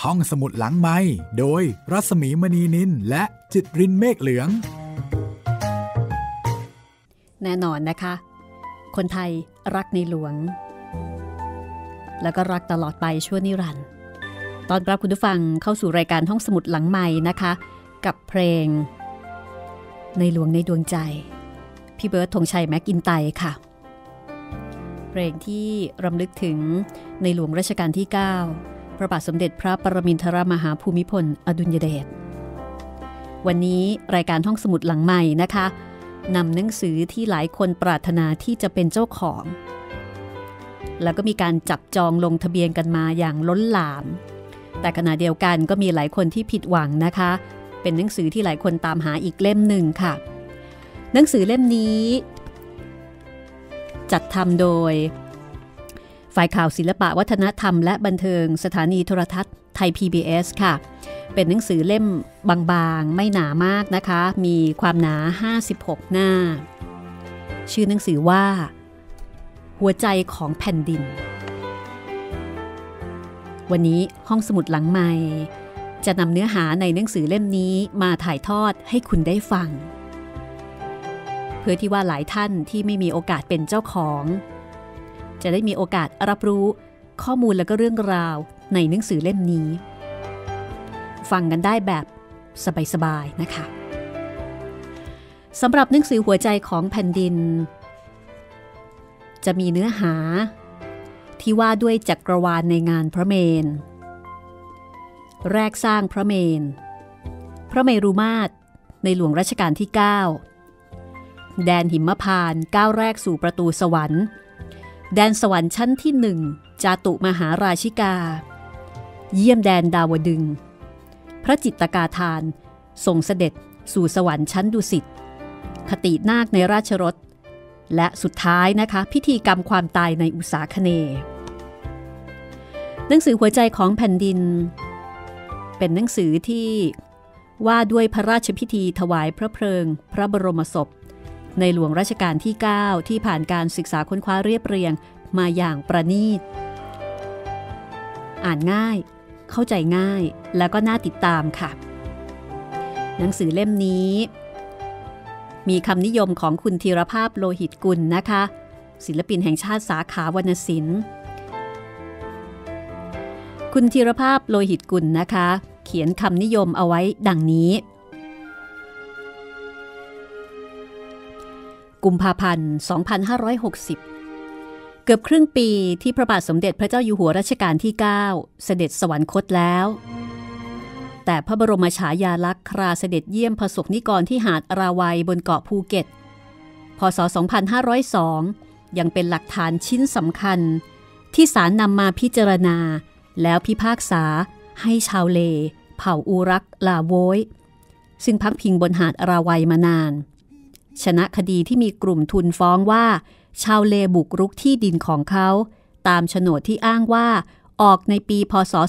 ห้องสมุดหลังไมค์โดยรัศมีมณีนินและจิตรินเมฆเหลืองแน่นอนนะคะคนไทยรักในหลวงแล้วก็รักตลอดไปชั่วนิรันดร์ตอนรับคุณผู้ฟังเข้าสู่รายการห้องสมุดหลังไมค์นะคะกับเพลงในหลวงในดวงใจพี่เบิร์ดธงชัยแม็กอินไตค่ะเพลงที่รำลึกถึงในหลวงรัชกาลที่9พระบาทสมเด็จพระปรมินทรมหาภูมิพลอดุลยเดชวันนี้รายการห้องสมุดหลังใหม่นะคะนำหนังสือที่หลายคนปรารถนาที่จะเป็นเจ้าของแล้วก็มีการจับจองลงทะเบียนกันมาอย่างล้นหลามแต่ขณะเดียวกันก็มีหลายคนที่ผิดหวังนะคะเป็นหนังสือที่หลายคนตามหาอีกเล่มหนึ่งค่ะหนังสือเล่มนี้จัดทำโดยฝ่ายข่าวศิลปะวัฒนธรรมและบันเทิงสถานีโทรทัศน์ไทย PBS ค่ะเป็นหนังสือเล่มบางๆไม่หนามากนะคะมีความหนา56หน้าชื่อหนังสือว่าหัวใจของแผ่นดินวันนี้ห้องสมุดหลังใหม่จะนำเนื้อหาในหนังสือเล่มนี้มาถ่ายทอดให้คุณได้ฟังเพื่อที่ว่าหลายท่านที่ไม่มีโอกาสเป็นเจ้าของจะได้มีโอกาสรับรู้ข้อมูลและก็เรื่องราวในหนังสือเล่มนี้ฟังกันได้แบบสบายๆนะคะสำหรับหนังสือหัวใจของแผ่นดินจะมีเนื้อหาที่ว่าด้วยจักรวาลในงานพระเมรุแรกสร้างพระเมรุพระเมรุมาตรในหลวงรัชกาลที่9แดนหิมพานต์ก้าวแรกสู่ประตูสวรรค์แดนสวรรค์ชั้นที่1จาตุมหาราชิกาเยี่ยมแดนดาวดึงส์พระจิตรกาทานส่งเสด็จสู่สวรรค์ชั้นดุสิตคตินาคในราชรถและสุดท้ายนะคะพิธีกรรมความตายในอุษาคเนย์หนังสือหัวใจของแผ่นดินเป็นหนังสือที่ว่าด้วยพระราชพิธีถวายพระเพลิงพระบรมศพในหลวงรัชกาลที่9ที่ผ่านการศึกษาค้นคว้าเรียบเรียงมาอย่างประณีตอ่านง่ายเข้าใจง่ายแล้วก็น่าติดตามค่ะหนังสือเล่มนี้มีคำนิยมของคุณธีรภาพโลหิตกุลนะคะศิลปินแห่งชาติสาขาวรรณศิลป์คุณธีรภาพโลหิตกุลนะคะเขียนคำนิยมเอาไว้ดังนี้กุมภาพันธ์ 2560 เกือบครึ่งปีที่พระบาทสมเด็จพระเจ้าอยู่หัวรัชกาลที่ 9 เสด็จสวรรคตแล้วแต่พระบรมฉายาลักษณ์คราเสด็จเยี่ยมประสบนิกรที่หาดราวัยบนเกาะภูเก็ตพ.ศ. 2502 ยังเป็นหลักฐานชิ้นสำคัญที่ศาลนำมาพิจารณาแล้วพิพากษาให้ชาวเลเผ่าอูรักลาโวยซึ่งพักพิงบนหาดราวัยมานานชนะคดีที่มีกลุ่มทุนฟ้องว่าชาวเลบุกรุกที่ดินของเขาตามโฉนดที่อ้างว่าออกในปีพ.ศ.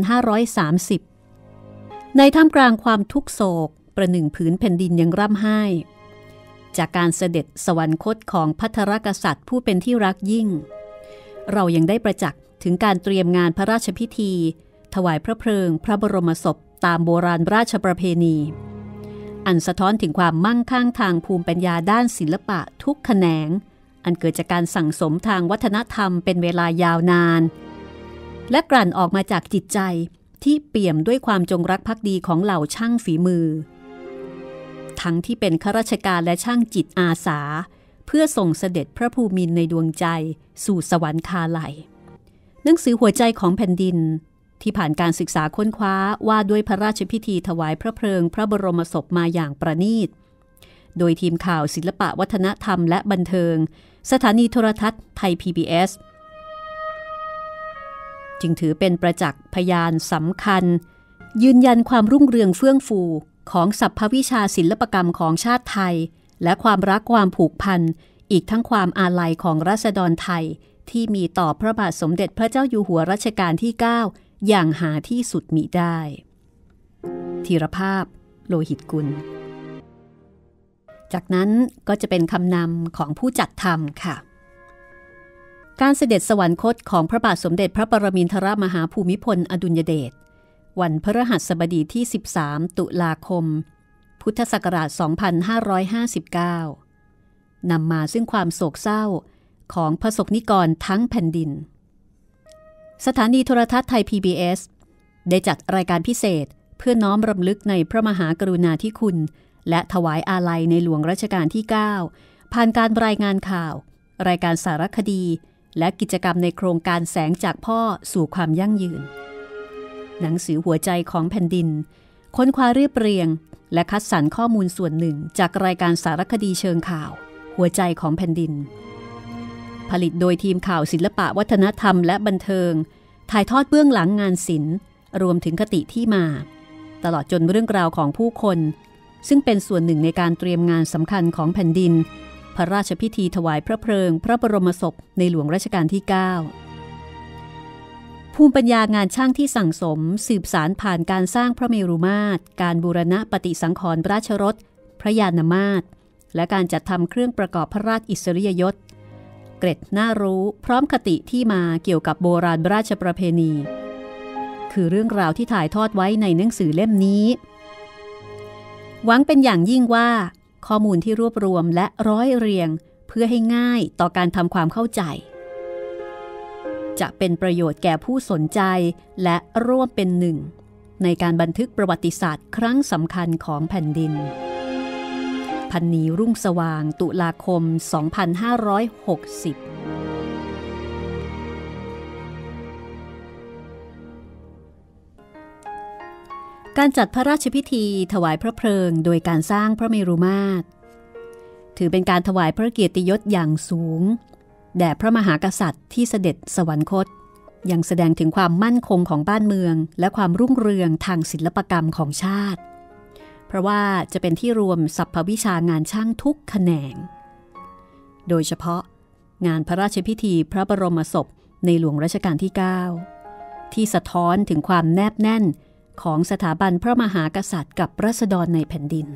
2530 ในท่ามกลางความทุกโศกประหนึ่งผืนแผ่นดินยังร่ำไห้จากการเสด็จสวรรคตของภัทรกษัตริย์ผู้เป็นที่รักยิ่งเรายังได้ประจักษ์ถึงการเตรียมงานพระราชพิธีถวายพระเพลิงพระบรมศพตามโบราณราชประเพณีอันสะท้อนถึงความมั่งคั่งทางภูมิปัญญาด้านศิลปะทุกแขนงอันเกิดจากการสั่งสมทางวัฒนธรรมเป็นเวลายาวนานและกลั่นออกมาจากจิตใจที่เปี่ยมด้วยความจงรักภักดีของเหล่าช่างฝีมือทั้งที่เป็นข้าราชการและช่างจิตอาสาเพื่อส่งเสด็จพระภูมินทร์ในดวงใจสู่สวรรคาลัยหนังสือหัวใจของแผ่นดินที่ผ่านการศึกษาค้นคว้าว่าด้วยพระราชพิธีถวายพระเพลิงพระบรมศพมาอย่างประณีตโดยทีมข่าวศิลปะวัฒนธรรมและบันเทิงสถานีโทรทัศน์ไทย PBS จึงถือเป็นประจักษ์พยานสำคัญยืนยันความรุ่งเรืองเฟื่องฟูของสรรพวิชาศิลปกรรมของชาติไทยและความรักความผูกพันอีกทั้งความอาลัยของราษฎรไทยที่มีต่อพระบาทสมเด็จพระเจ้าอยู่หัวรัชกาลที่ 9 อย่างหาที่สุดมิได้ธีรภาพโลหิตกุลจากนั้นก็จะเป็นคำนำของผู้จัดทำค่ะการเสด็จสวรรคตของพระบาทสมเด็จพระปรมินทรมหาภูมิพลอดุลยเดชวันพฤหัสบดีที่13ตุลาคมพุทธศักราช2559นำมาซึ่งความโศกเศร้าของประสบนิกรทั้งแผ่นดินสถานีโทรทัศน์ไทย PBS ได้จัดรายการพิเศษเพื่อน้อมรำลึกในพระมหากรุณาธิคุณและถวายอาลัยในหลวงรัชกาลที่ 9 ผ่านการรายงานข่าวรายการสารคดีและกิจกรรมในโครงการแสงจากพ่อสู่ความยั่งยืนหนังสือหัวใจของแผ่นดินค้นคว้าเรียบเรียงและคัดสรรข้อมูลส่วนหนึ่งจากรายการสารคดีเชิงข่าวหัวใจของแผ่นดินผลิตโดยทีมข่าวศิลปะวัฒนธรรมและบันเทิงถ่ายทอดเบื้องหลังงานศิลป์รวมถึงคติที่มาตลอดจนเรื่องราวของผู้คนซึ่งเป็นส่วนหนึ่งในการเตรียมงานสำคัญของแผ่นดินพระราชพิธีถวายพระเพลิงพระบรมศพในหลวงรัชกาลที่ 9 ภูมิปัญญางานช่างที่สั่งสมสืบสารผ่านการสร้างพระเมรุมาตรการบูรณะปฏิสังขรณ์ราชรถพระยานมาตรและการจัดทำเครื่องประกอบพระราชอิสริยยศเกร็ดน่ารู้พร้อมคติที่มาเกี่ยวกับโบราณราชประเพณีคือเรื่องราวที่ถ่ายทอดไว้ในหนังสือเล่มนี้หวังเป็นอย่างยิ่งว่าข้อมูลที่รวบรวมและร้อยเรียงเพื่อให้ง่ายต่อการทำความเข้าใจจะเป็นประโยชน์แก่ผู้สนใจและร่วมเป็นหนึ่งในการบันทึกประวัติศาสตร์ครั้งสำคัญของแผ่นดินพันนีรุ่งสว่างตุลาคม 2560การจัดพระราชพิธีถวายพระเพลิงโดยการสร้างพระเมรุมาตรถือเป็นการถวายพระเกียรติยศอย่างสูงแด่พระมหากษัตริย์ที่เสด็จสวรรคตยังแสดงถึงความมั่นคงของบ้านเมืองและความรุ่งเรืองทางศิลปกรรมของชาติเพราะว่าจะเป็นที่รวมสรรพวิชางานช่างทุกแขนงโดยเฉพาะงานพระราชพิธีพระบรมศพในหลวงรัชกาลที่ 9 ที่สะท้อนถึงความแนบแน่นของสถาบันพระมหากษัตริย์กับราษฎรในแผ่นดิน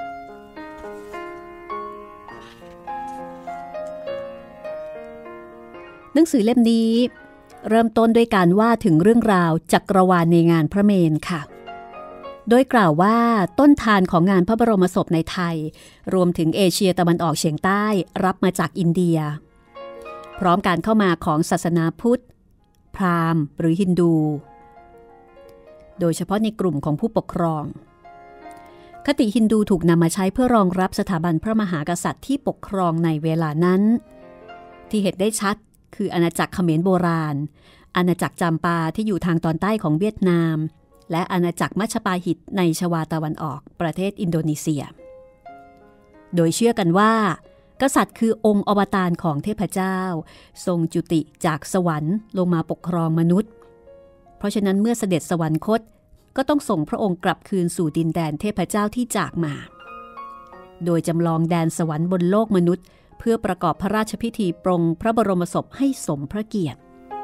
หนังสือเล่มนี้เริ่มต้นด้วยการว่าถึงเรื่องราวจักรวาลในงานพระเมรุค่ะโดยกล่าวว่าต้นทานของงานพระบรมศพในไทยรวมถึงเอเชียตะวันออกเฉียงใต้รับมาจากอินเดียพร้อมการเข้ามาของศาสนาพุทธพราหมณ์หรือฮินดูโดยเฉพาะในกลุ่มของผู้ปกครองคติฮินดูถูกนำมาใช้เพื่อรองรับสถาบันพระมหากษัตริย์ที่ปกครองในเวลานั้นที่เห็นได้ชัดคืออาณาจักรเขมรโบราณอาณาจักรจามปาที่อยู่ทางตอนใต้ของเวียดนามและอาณาจักรมัชปาหิตในชวาตะวันออกประเทศอินโดนีเซียโดยเชื่อกันว่ากษัตริย์คือองค์อวตารของเทพเจ้าทรงจุติจากสวรรค์ลงมาปกครองมนุษย์เพราะฉะนั้นเมื่อเสด็จสวรรคตก็ต้องส่งพระองค์กลับคืนสู่ดินแดนเทพเจ้าที่จากมาโดยจำลองแดนสวรรค์บนโลกมนุษย์เพื่อประกอบพระราชพิธีปรงพระบรมศพให้สมพระเกียรติ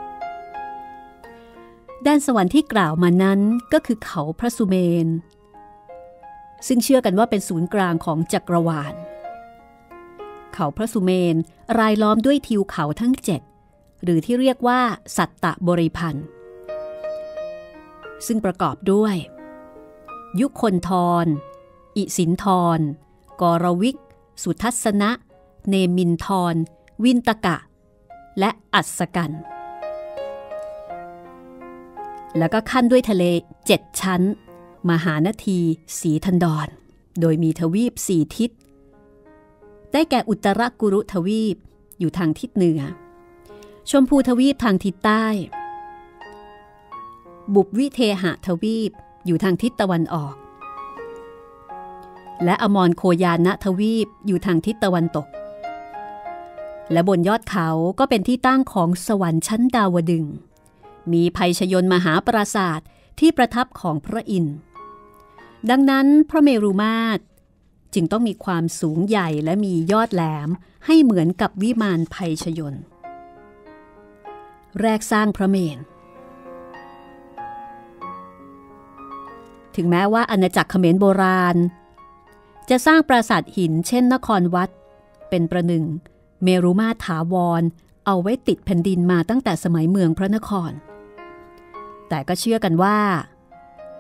แดนสวรรค์ที่กล่าวมานั้นก็คือเขาพระสุเมนซึ่งเชื่อกันว่าเป็นศูนย์กลางของจักรวาลเขาพระสุเมนรายล้อมด้วยทิวเขาทั้ง7หรือที่เรียกว่าสัตตบริพันธ์ซึ่งประกอบด้วยยุคนธรอิสินธรกรวิกสุทัศนะเนมินทรวินตกะและอัศกันแล้วก็ขั้นด้วยทะเล7ชั้นมหานทีสีทันดรโดยมีทวีป4ทิศได้แก่อุตรกุรุทวีปอยู่ทางทิศเหนือชมพูทวีปทางทิศใต้บุพวิเทหทวีปอยู่ทางทิศตะวันออกและอมรโคยานทวีปอยู่ทางทิศตะวันตกและบนยอดเขาก็เป็นที่ตั้งของสวรรค์ชั้นดาวดึงส์มีไพชยนมหาปราสาทที่ประทับของพระอินทร์ดังนั้นพระเมรุมาตรจึงต้องมีความสูงใหญ่และมียอดแหลมให้เหมือนกับวิมานไพชยนแรกสร้างพระเมรุถึงแม้ว่าอาณาจักรเขมรโบราณจะสร้างปราสาทหินเช่นนครวัดเป็นประหนึ่งเมรุมาตรถาวรเอาไว้ติดแผ่นดินมาตั้งแต่สมัยเมืองพระนครแต่ก็เชื่อกันว่า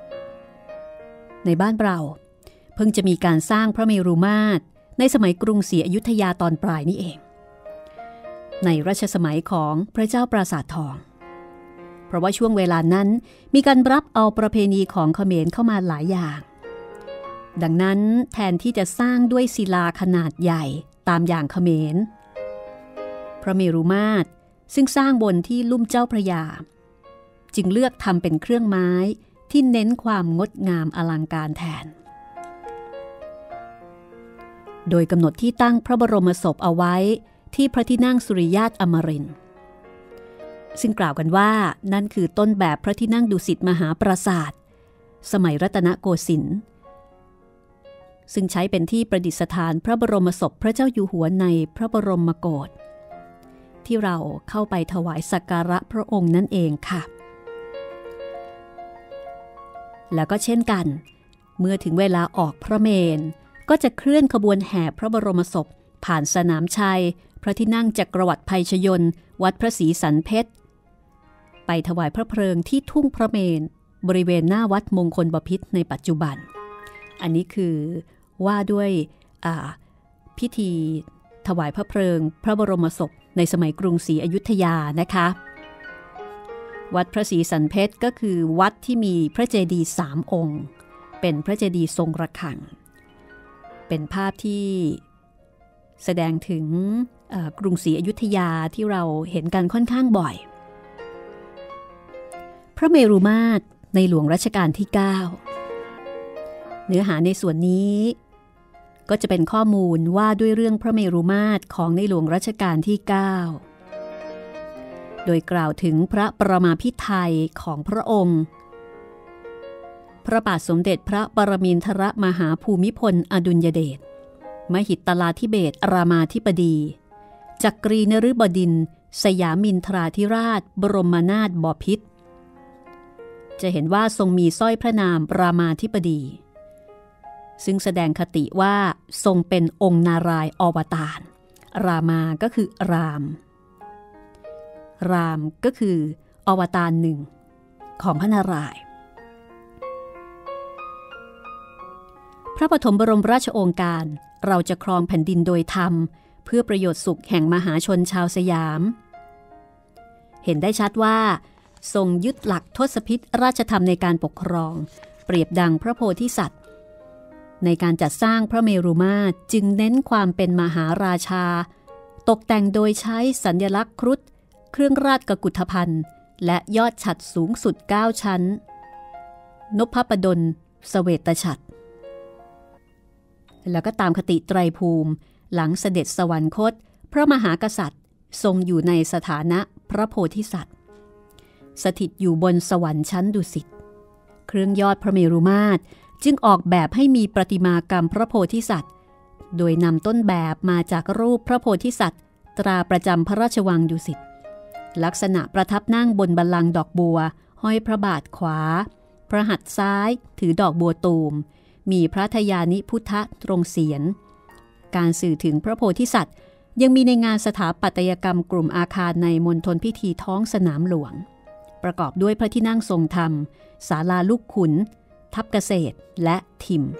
ในบ้านเราเพิ่งจะมีการสร้างพระเมรุมาตรในสมัยกรุงศรีอยุธยาตอนปลายนี่เองในรัชสมัยของพระเจ้าปราสาททองเพราะว่าช่วงเวลานั้นมีการรับเอาประเพณีของเขมรเข้ามาหลายอย่างดังนั้นแทนที่จะสร้างด้วยศิลาขนาดใหญ่ตามอย่างเขมรพระเมรุมาตรซึ่งสร้างบนที่ลุ่มเจ้าพระยาจึงเลือกทำเป็นเครื่องไม้ที่เน้นความงดงามอลังการแทนโดยกำหนดที่ตั้งพระบรมศพเอาไว้ที่พระที่นั่งสุริยาตอมรินทร์ซึ่งกล่าวกันว่านั่นคือต้นแบบพระที่นั่งดุสิตมหาปราสาทสมัยรัตนโกสินทร์ซึ่งใช้เป็นที่ประดิษฐานพระบรมศพพระเจ้าอยู่หัวในพระบรมโกศที่เราเข้าไปถวายสักการะพระองค์นั่นเองค่ะแล้วก็เช่นกันเมื่อถึงเวลาออกพระเมรุก็จะเคลื่อนขบวนแห่พระบรมศพผ่านสนามชัยพระที่นั่งจักรวรรดิภัยชยนต์วัดพระศรีสันเพชรไปถวายพระเพลิงที่ทุ่งพระเมรุบริเวณหน้าวัดมงคลบพิตรในปัจจุบันอันนี้คือว่าด้วยพิธีถวายพระเพลิงพระบรมศพในสมัยกรุงศรีอยุธยานะคะวัดพระศรีสันเพชรก็คือวัดที่มีพระเจดีย์3 องค์เป็นพระเจดีย์ทรงระฆังเป็นภาพที่แสดงถึงกรุงศรีอยุธยาที่เราเห็นกันค่อนข้างบ่อยพระเมรุมาตรในหลวงรัชกาลที่ 9เนื้อหาในส่วนนี้ก็จะเป็นข้อมูลว่าด้วยเรื่องพระเมรุมาตรของในหลวงรัชกาลที่ 9โดยกล่าวถึงพระประมาภิไธยของพระองค์พระบาทสมเด็จพระปรมินทรมหาภูมิพลอดุลยเดชมหิตลาธิเบศรรามาธิบดีจักรีนฤบดินทร์สยามินทราธิราชบรมนาถบพิตรจะเห็นว่าทรงมีสร้อยพระนามรามาธิบดีซึ่งแสดงคติว่าทรงเป็นองค์นารายณ์อวตารรามาก็คือรามก็คืออวตารหนึ่งของพระนารายณ์พระปฐมบรมราชโองการเราจะครองแผ่นดินโดยธรรมเพื่อประโยชน์สุขแห่งมหาชนชาวสยามเห็นได้ชัดว่าทรงยึดหลักทศพิธราชธรรมในการปกครองเปรียบดังพระโพธิสัตว์ในการจัดสร้างพระเมรุมาตรจึงเน้นความเป็นมหาราชาตกแต่งโดยใช้สัญลักษณ์ครุฑเครื่องราชกุฏภัณฑ์และยอดฉัตรสูงสุด9 ชั้นนพปดลเสวตฉัตรแล้วก็ตามคติไตรภูมิหลังเสด็จสวรรคตพระมหากษัตริย์ทรงอยู่ในสถานะพระโพธิสัตว์สถิตอยู่บนสวรรค์ชั้นดุสิตเครื่องยอดพระเมรุมาตรจึงออกแบบให้มีประติมากรรมพระโพธิสัตว์โดยนำต้นแบบมาจากรูปพระโพธิสัตว์ตราประจำพระราชวังดุสิตลักษณะประทับนั่งบนบัลลังก์ดอกบัวห้อยพระบาทขวาพระหัตถ์ซ้ายถือดอกบัวตูมมีพระทยานิพุทธตรงเศียรการสื่อถึงพระโพธิสัตว์ยังมีในงานสถาปัตยกรรมกลุ่มอาคารในมณฑลพิธีท้องสนามหลวงประกอบด้วยพระที่นั่งทรงธรรมศาลาลูกขุนทับเกษตรและทิม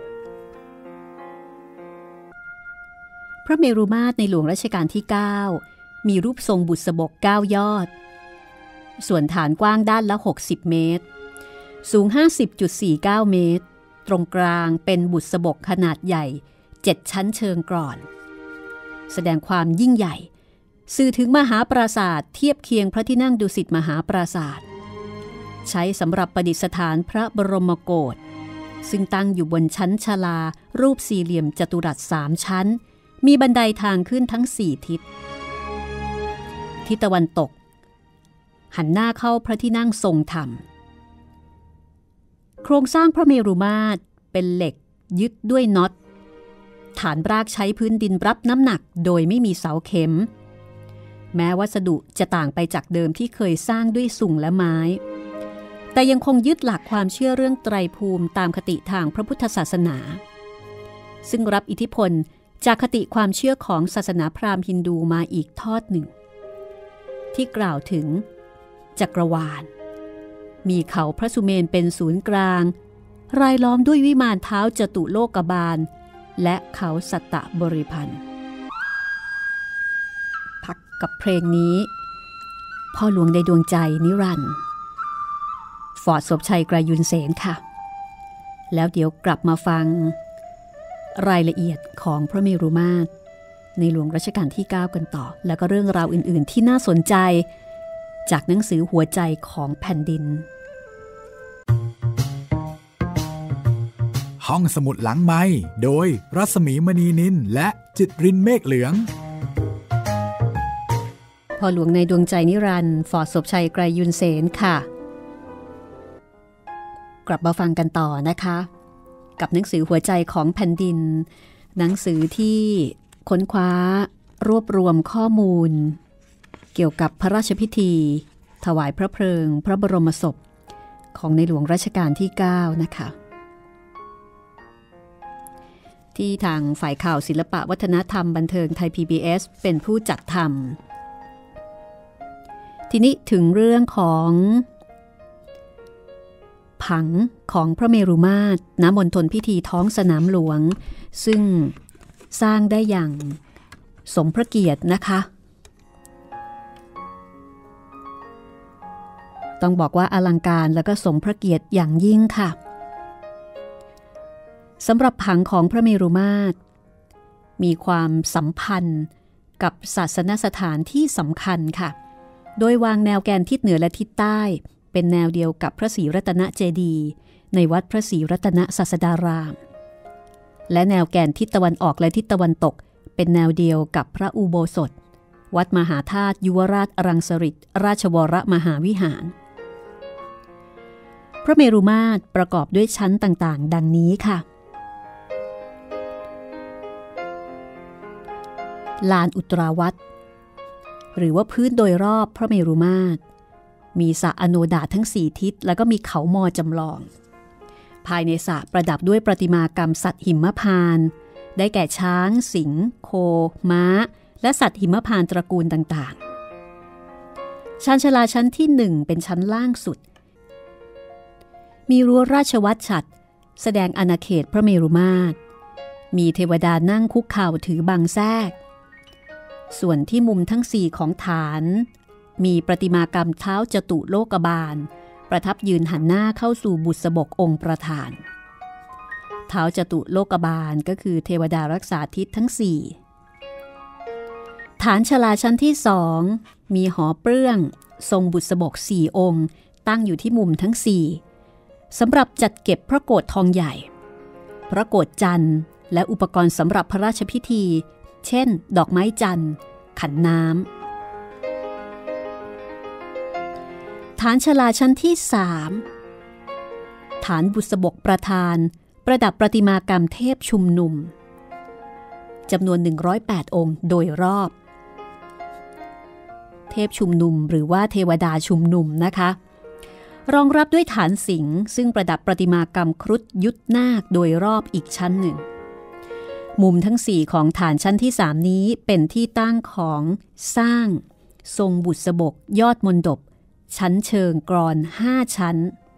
พระเมรุมาตรในหลวงรัชกาลที่ 9มีรูปทรงบุษบก9 ยอดส่วนฐานกว้างด้านละ60 เมตรสูง 50.49 เมตรตรงกลางเป็นบุษบกขนาดใหญ่7 ชั้นเชิงกรอนแสดงความยิ่งใหญ่สื่อถึงมหาปราสาทเทียบเคียงพระที่นั่งดุสิตมหาปราสาทใช้สำหรับประดิษฐานพระบรมโกศซึ่งตั้งอยู่บนชั้นชลารูปสี่เหลี่ยมจัตุรัส3 ชั้นมีบันไดทางขึ้นทั้ง4 ทิศทิศตะวันตกหันหน้าเข้าพระที่นั่งทรงธรรมโครงสร้างพระเมรุมาตรเป็นเหล็กยึดด้วยน็อตฐานรากใช้พื้นดินรับน้ำหนักโดยไม่มีเสาเข็มแม้วัสดุจะต่างไปจากเดิมที่เคยสร้างด้วยสุงและไม้แต่ยังคงยึดหลักความเชื่อเรื่องไตรภูมิตามคติทางพระพุทธศาสนาซึ่งรับอิทธิพลจากคติความเชื่อของศาสนาพราหมณ์ฮินดูมาอีกทอดหนึ่งที่กล่าวถึงจักรวาลมีเขาพระสุเมนเป็นศูนย์กลางรายล้อมด้วยวิมานเท้าจตุโลกบาลและเขาสัตตบริพันธ์พักกับเพลงนี้พ่อหลวงในดวงใจนิรันดร์ฟอร์ดศพชัยไกรยุนเสนค่ะแล้วเดี๋ยวกลับมาฟังรายละเอียดของพระเมรุมาตรในหลวงรัชกาลที่ 9 กันต่อแล้วก็เรื่องราวอื่นๆที่น่าสนใจจากหนังสือหัวใจของแผ่นดินห้องสมุดหลังไมค์โดยรัศมีมณีนินและจิตรินเมฆเหลืองพ่อหลวงในดวงใจนิรันดร์ฟอร์ดศพชัยไกรยุนเสนค่ะกลับมาฟังกันต่อนะคะกับหนังสือหัวใจของแผ่นดินหนังสือที่ค้นคว้ารวบรวมข้อมูลเกี่ยวกับพระราชพิธีถวายพระเพลิงพระบรมศพของในหลวงรัชกาลที่ 9 นะคะที่ทางฝ่ายข่าวศิลปะวัฒนธรรมบันเทิงไทย PBS เป็นผู้จัดทำทีนี้ถึงเรื่องของผังของพระเมรุมาตรณมณฑลพิธีท้องสนามหลวงซึ่งสร้างได้อย่างสมพระเกียรตินะคะต้องบอกว่าอลังการและก็สมพระเกียรติอย่างยิ่งค่ะสำหรับผังของพระเมรุมาตรมีความสัมพันธ์กับศาสนสถานที่สำคัญค่ะโดยวางแนวแกนทิศเหนือและทิศใต้เป็นแนวเดียวกับพระศรีรัตนเจดีย์ในวัดพระศรีรัตนศาสดารามและแนวแกนทิศตะวันออกและทิศตะวันตกเป็นแนวเดียวกับพระอุโบสถวัดมหาธาตุยุวราชอรังสฤษฎ์ราชวรมหาวิหารพระเมรุมาตรประกอบด้วยชั้นต่างๆดังนี้ค่ะลานอุตราวัตรหรือว่าพื้นโดยรอบพระเมรุมาตรมีสระอโนดาตทั้ง4ทิศแล้วก็มีเขามอจำลองภายในสระประดับด้วยประติมากรรมสัตว์หิมพานต์ได้แก่ช้างสิงห์โคม้าและสัตว์หิมพานต์ตระกูลต่างๆชานชาลาชั้นที่1เป็นชั้นล่างสุดมีรั้วราชวัตรฉัตรแสดงอาณาเขตพระเมรุมาตรมีเทวดานั่งคุกเข่าถือบังแทรกส่วนที่มุมทั้ง4ของฐานมีประติมากรรมเท้าจตุโลกบาลประทับยืนหันหน้าเข้าสู่บุษบกองค์ประธานเท้าจตุโลกบาลก็คือเทวดารักษาทิศทั้ง4ฐานชลาชั้นที่2มีหอเปลื้องทรงบุษบก4องค์ตั้งอยู่ที่มุมทั้ง4สำหรับจัดเก็บพระโกฐทองใหญ่พระโกฐจันทร์และอุปกรณ์สำหรับพระราชพิธีเช่นดอกไม้จันทร์ขันน้ำฐานชลาชั้นที่3ฐานบุษบกประธานประดับประติมากรรมเทพชุมนุมจำนวน108องค์โดยรอบเทพชุมนุมหรือว่าเทวดาชุมนุมนะคะรองรับด้วยฐานสิงห์ซึ่งประดับประติมากรรมครุฑยุทธนาคโดยรอบอีกชั้นหนึ่งมุมทั้ง4ของฐานชั้นที่3นี้เป็นที่ตั้งของสร้างทรงบุษบกยอดมณฑปชั้นเชิงกรอน5ชั้น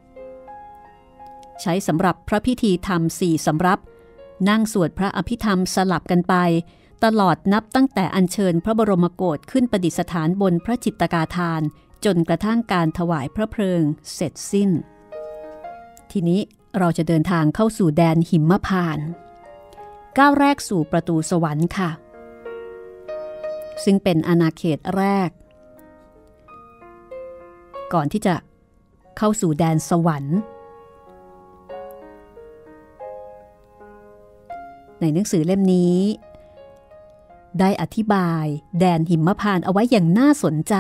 ใช้สำหรับพระพิธีธรรม4สำรับนั่งสวดพระอภิธรรมสลับกันไปตลอดนับตั้งแต่อัญเชิญพระบรมโกศขึ้นประดิษฐานบนพระจิตกาธานจนกระทั่งการถวายพระเพลิงเสร็จสิ้นทีนี้เราจะเดินทางเข้าสู่แดนหิมพานต์ก้าวแรกสู่ประตูสวรรค์ค่ะซึ่งเป็นอาณาเขตแรกก่อนที่จะเข้าสู่แดนสวรรค์ในหนังสือเล่มนี้ได้อธิบายแดนหิมพานต์เอาไว้อย่างน่าสนใจ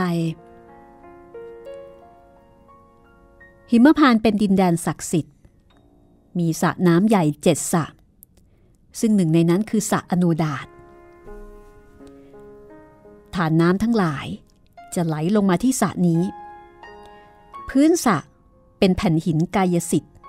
หิมพานต์เป็นดินแดนศักดิ์สิทธิ์มีสระน้ำใหญ่7สระซึ่งหนึ่งในนั้นคือสระอโนดาตฐานน้ำทั้งหลายจะไหลลงมาที่สระนี้พื้นสระเป็นแผ่นหินกายสิทธิ์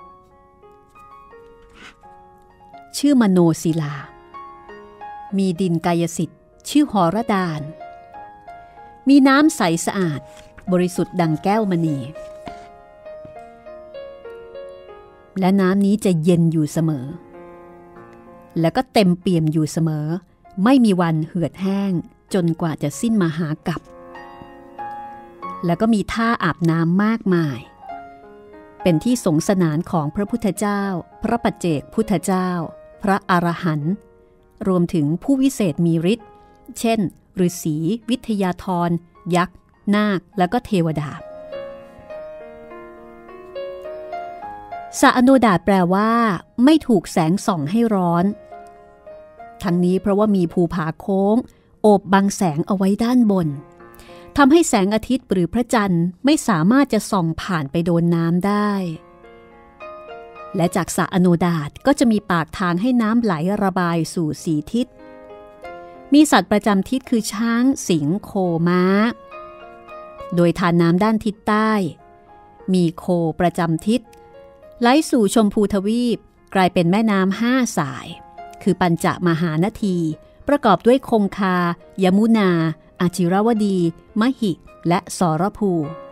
ชื่อมโนศิลามีดินกายสิทธิ์ชื่อหรดานมีน้ำใสสะอาดบริสุทธิ์ดังแก้วมณีและน้ำนี้จะเย็นอยู่เสมอแล้วก็เต็มเปี่ยมอยู่เสมอไม่มีวันเหือดแห้งจนกว่าจะสิ้นมหากาพย์แล้วก็มีท่าอาบน้ำมากมายเป็นที่สงสนานของพระพุทธเจ้าพระปัจเจกพุทธเจ้าพระอรหันต์รวมถึงผู้วิเศษมีฤทธิ์เช่นฤาษีวิทยาธรยักษ์นาคและก็เทวดาสะอโนดาตแปลว่าไม่ถูกแสงส่องให้ร้อนทั้งนี้เพราะว่ามีภูผาโค้งโอบบังแสงเอาไว้ด้านบนทำให้แสงอาทิตย์หรือพระจันทร์ไม่สามารถจะส่องผ่านไปโดนน้ำได้และจากสะอโนดาตก็จะมีปากทางให้น้ำไหลระบายสู่สี่ทิศมีสัตว์ประจำทิศคือช้างสิงห์โคม้าโดยทานน้ำด้านทิศใต้มีโคประจำทิศไหลสู่ชมพูทวีปกลายเป็นแม่น้ำห้าสายคือปัญจมหานทีประกอบด้วยคงคายมุนาอาจิรวดีมหิและสรภู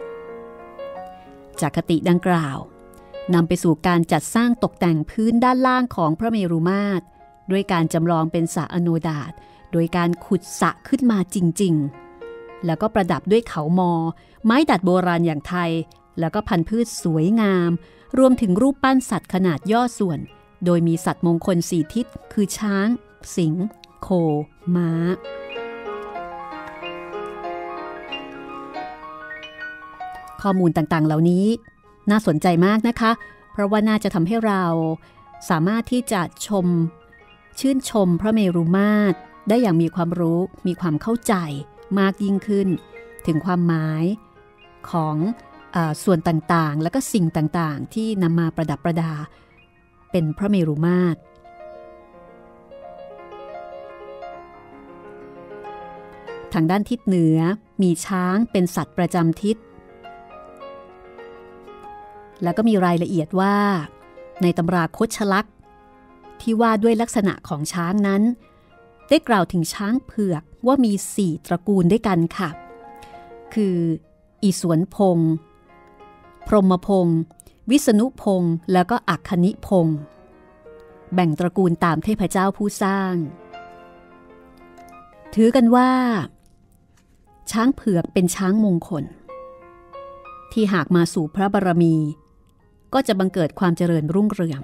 จากคติดังกล่าวนำไปสู่การจัดสร้างตกแต่งพื้นด้านล่างของพระเมรุมาตรด้วยการจำลองเป็นสระอโนดาตโดยการขุดสระขึ้นมาจริงๆแล้วก็ประดับด้วยเขามอไม้ดัดโบราณอย่างไทยแล้วก็พันธุ์พืชสวยงามรวมถึงรูปปั้นสัตว์ขนาดย่อส่วนโดยมีสัตว์มงคลสี่ทิศคือช้างสิงห์โคม้าข้อมูลต่างๆเหล่านี้น่าสนใจมากนะคะเพราะว่าน่าจะทำให้เราสามารถที่จะชื่นชมพระเมรุมาตรได้อย่างมีความรู้มีความเข้าใจมากยิ่งขึ้นถึงความหมายของส่วนต่างๆและก็สิ่งต่างๆที่นำมาประดับประดาเป็นพระเมรุมาตรทางด้านทิศเหนือมีช้างเป็นสัตว์ประจำทิศแล้วก็มีรายละเอียดว่าในตำราคชลักษณ์ที่ว่าด้วยลักษณะของช้างนั้นได้กล่าวถึงช้างเผือกว่ามี4ตระกูลด้วยกันค่ะคืออิศวรพงศ์พรหมพงศ์วิษณุพงศ์แล้วก็อัคคณิพงศ์แบ่งตระกูลตามเทพเจ้าผู้สร้างถือกันว่าช้างเผือกเป็นช้างมงคลที่หากมาสู่พระบารมีก็จะบังเกิดความเจริญรุ่งเรือง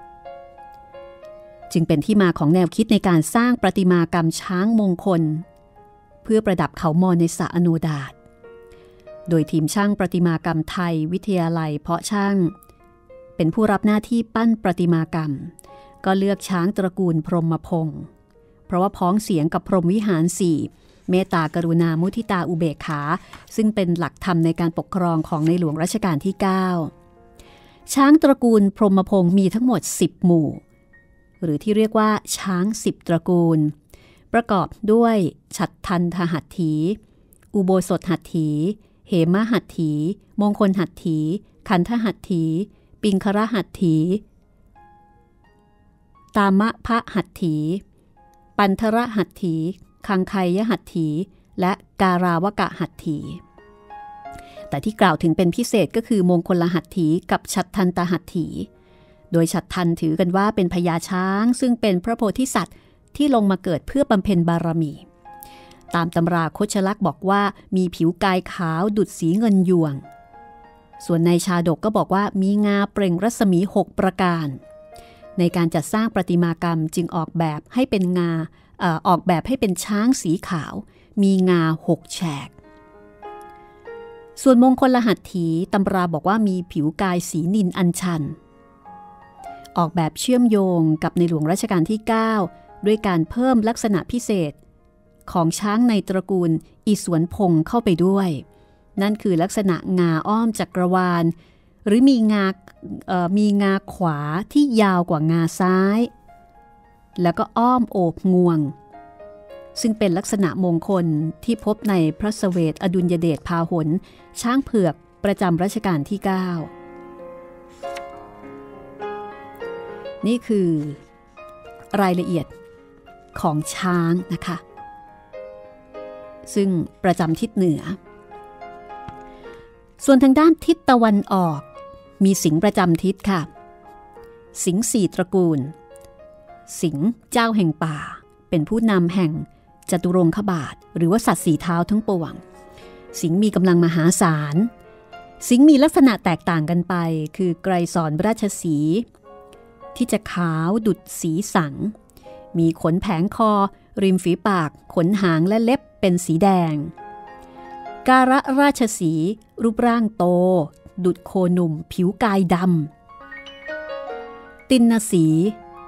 จึงเป็นที่มาของแนวคิดในการสร้างประติมากรรมช้างมงคลเพื่อประดับเขามอในสระอโนดาตโดยทีมช่างประติมากรรมไทยวิทยาลัยเพาะช่างเป็นผู้รับหน้าที่ปั้นประติมากรรมก็เลือกช้างตระกูลพรหมพงศ์เพราะว่าพ้องเสียงกับพรหมวิหาร4เมตตากรุณามุทิตาอุเบกขาซึ่งเป็นหลักธรรมในการปกครองของในหลวงรัชกาลที่9ช้างตระกูลพรหมพงศ์มีทั้งหมด10หมู่หรือที่เรียกว่าช้าง10ตระกูลประกอบด้วยฉัตรทันทหัตถีอุโบสถหัตถีเหมหัตถีมงคลหัตถีขันธหัตถีปิงครหัตถีตามะพะหัตถีปันธรหัตถีคังไคยหัตถีและการาวกะหัตถีแต่ที่กล่าวถึงเป็นพิเศษก็คือมงคลหัตถีกับฉัตรทันตหัตถีโดยฉัตรทันถือกันว่าเป็นพญาช้างซึ่งเป็นพระโพธิสัตว์ที่ลงมาเกิดเพื่อบำเพ็ญบารมีตามตำราคชลักษณ์บอกว่ามีผิวกายขาวดุจสีเงินยวงส่วนในชาดกก็บอกว่ามีงาเปล่งรัศมี6ประการในการจัดสร้างประติมากรรมจึงออกแบบให้เป็นช้างสีขาวมีงา6แฉกส่วนมงคลหัตถีตำราบอกว่ามีผิวกายสีนิลอัญชันออกแบบเชื่อมโยงกับในหลวงรัชกาลที่9ด้วยการเพิ่มลักษณะพิเศษของช้างในตระกูลอิศวรพงศ์เข้าไปด้วยนั่นคือลักษณะงาอ้อมจักรวาลหรือมีงาขวาที่ยาวกว่างาซ้ายแล้วก็อ้อมโอบงวงซึ่งเป็นลักษณะมงคลที่พบในพระเสวตอดุลยเดชพาหลช้างเผือกประจำรัชกาลที่9นี่คือรายละเอียดของช้างนะคะซึ่งประจำทิศเหนือส่วนทางด้านทิศตะวันออกมีสิงห์ประจำทิศค่ะสิงห์4ตระกูลสิงห์เจ้าแห่งป่าเป็นผู้นำแห่งจตุรงคบาทหรือว่าสัตว์4เท้าทั้งปวงสิงห์มีกำลังมหาศาลสิงห์มีลักษณะแตกต่างกันไปคือไกรสรราชสีห์ที่จะขาวดุจสีสังมีขนแผงคอริมฝีปากขนหางและเล็บเป็นสีแดงการะราชสีห์รูปร่างโตดุจโคหนุ่มผิวกายดำตินสีห์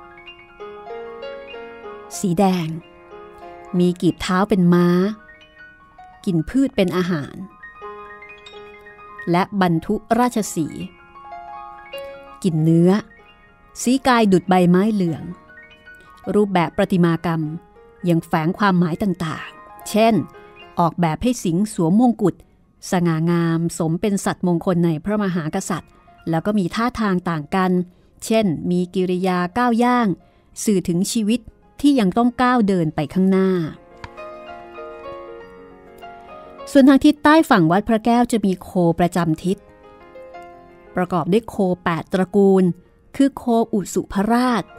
สีแดงมีกีบเท้าเป็นม้ากินพืชเป็นอาหารและบรรทุราชสีห์กินเนื้อสีกายดุจใบไม้เหลืองรูปแบบประติมากรรมยังแฝงความหมายต่างๆเช่นออกแบบให้สิงห์สวมมงกุฎสง่างามสมเป็นสัตว์มงคลในพระมหากษัตริย์แล้วก็มีท่าทางต่างกันเช่นมีกิริยาก้าวย่างสื่อถึงชีวิตที่ยังต้องก้าวเดินไปข้างหน้าส่วนทางทิศใต้ฝั่งวัดพระแก้วจะมีโคประจำทิศประกอบด้วยโค8ตระกูลคือโคอุสุภราช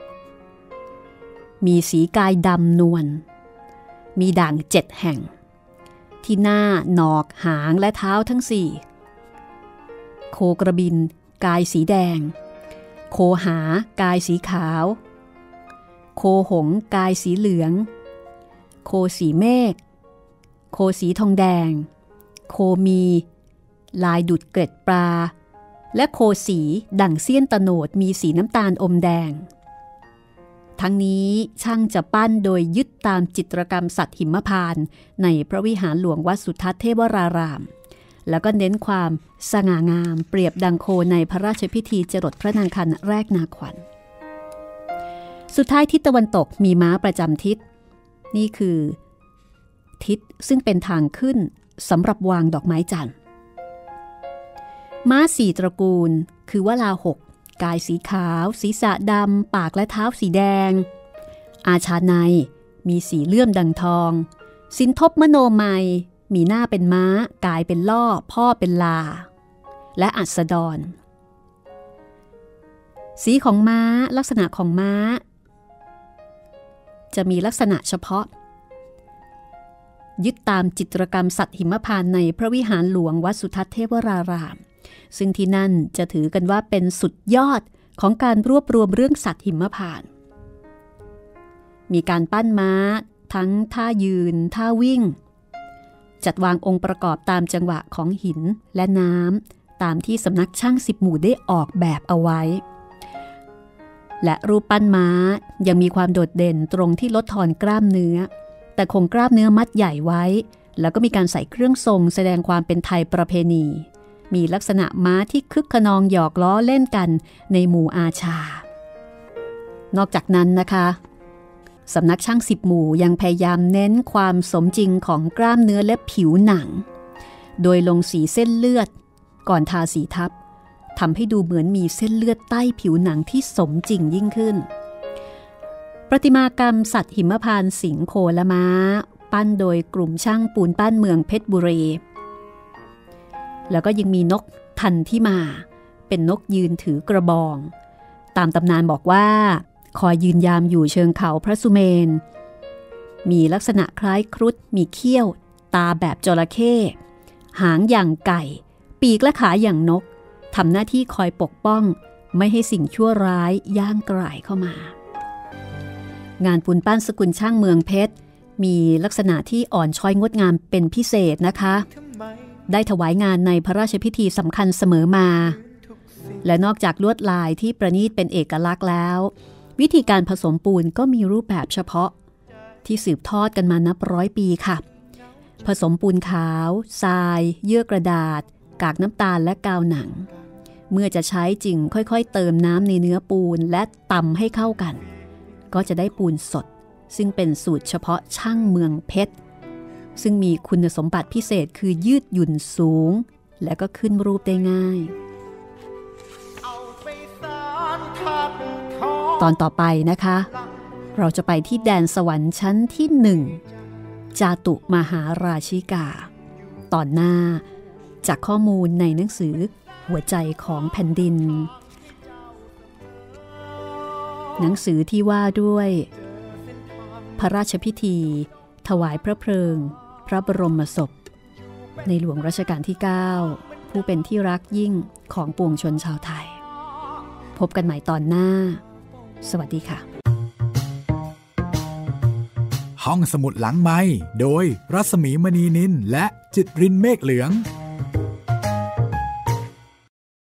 มีสีกายดำนวลมีด่าง7แห่งที่หน้าหนอกหางและเท้าทั้ง4โคกระบินกายสีแดงโคหากายสีขาวโคหงส์กายสีเหลืองโคสีเมฆโคสีทองแดงโคมีลายดุจเกล็ดปลาและโคสีดั่งเสี้ยนตะโนดมีสีน้ำตาลอมแดงทั้งนี้ช่างจะปั้นโดยยึดตามจิตรกรรมสัตว์หิมพานต์ในพระวิหารหลวงวัดสุทัศน์เทวรารามแล้วก็เน้นความสง่างามเปรียบดังโคในพระราชพิธีจรดพระนางคันแรกนาขวัญสุดท้ายทิศตะวันตกมีม้าประจำทิศนี่คือทิศซึ่งเป็นทางขึ้นสำหรับวางดอกไม้จันทร์ม้า4ตระกูลคือวลาหกกายสีขาวศีรษะดำปากและเท้าสีแดงอาชาไนมีสีเลื่อมดังทองสินทบมโนมัยมีหน้าเป็นม้ากายเป็นล่อพ่อเป็นลาและอัสดรสีของม้าลักษณะของม้าจะมีลักษณะเฉพาะยึดตามจิตรกรรมสัตว์หิมพานต์ในพระวิหารหลวงวัดสุทัศน์เทวรารามซึ่งที่นั่นจะถือกันว่าเป็นสุดยอดของการรวบรวมเรื่องสัตว์หิมพานต์มีการปั้นม้าทั้งท่ายืนท่าวิ่งจัดวางองค์ประกอบตามจังหวะของหินและน้ำตามที่สำนักช่าง10 หมู่ได้ออกแบบเอาไว้และรูปปั้นม้ายังมีความโดดเด่นตรงที่ลดทอนกล้ามเนื้อแต่คงกล้ามเนื้อมัดใหญ่ไว้แล้วก็มีการใส่เครื่องทรงแสดงความเป็นไทยประเพณีมีลักษณะม้าที่คึกขนองหยอกล้อเล่นกันในหมู่อาชานอกจากนั้นนะคะสำนักช่าง10 หมู่ยังพยายามเน้นความสมจริงของกล้ามเนื้อและผิวหนังโดยลงสีเส้นเลือดก่อนทาสีทับทำให้ดูเหมือนมีเส้นเลือดใต้ผิวหนังที่สมจริงยิ่งขึ้นประติมากรรมสัตว์หิมพานต์สิงห์โคและม้าปั้นโดยกลุ่มช่างปูนปั้นเมืองเพชรบุรีแล้วก็ยังมีนกทันที่มาเป็นนกยืนถือกระบองตามตำนานบอกว่าคอยยืนยามอยู่เชิงเขาพระสุเมนมีลักษณะคล้ายครุฑมีเขี้ยวตาแบบจระเข้หางอย่างไก่ปีกและขาอย่างนกทำหน้าที่คอยปกป้องไม่ให้สิ่งชั่วร้ายย่างกร่ายเข้ามางานปูนปั้นสกุลช่างเมืองเพชรมีลักษณะที่อ่อนช้อยงดงามเป็นพิเศษนะคะได้ถวายงานในพระราชพิธีสำคัญเสมอมาและนอกจากลวดลายที่ประณีตเป็นเอกลักษณ์แล้ววิธีการผสมปูนก็มีรูปแบบเฉพาะที่สืบทอดกันมานับ100 ปีค่ะผสมปูนขาวทรายเยื่อกระดาษกากน้ำตาลและกาวหนังเมื่อจะใช้จริงค่อยๆเติมน้ำในเนื้อปูนและตำให้เข้ากันก็จะได้ปูนสดซึ่งเป็นสูตรเฉพาะช่างเมืองเพชรซึ่งมีคุณสมบัติพิเศษคือยืดหยุ่นสูงและก็ขึ้นรูปได้ง่ายตอนต่อไปนะคะเราจะไปที่แดนสวรรค์ชั้นที่1จาตุมหาราชิกาตอนหน้าจากข้อมูลในหนังสือหัวใจของแผ่นดินหนังสือที่ว่าด้วยพระราชพิธีถวายพระเพลิงพระบรมศพในหลวงรัชกาลที่ 9 ผู้เป็นที่รักยิ่งของปวงชนชาวไทยพบกันใหม่ตอนหน้าสวัสดีค่ะห้องสมุดหลังไมค์โดยรัศมีมณีนินและจิตรินเมฆเหลือง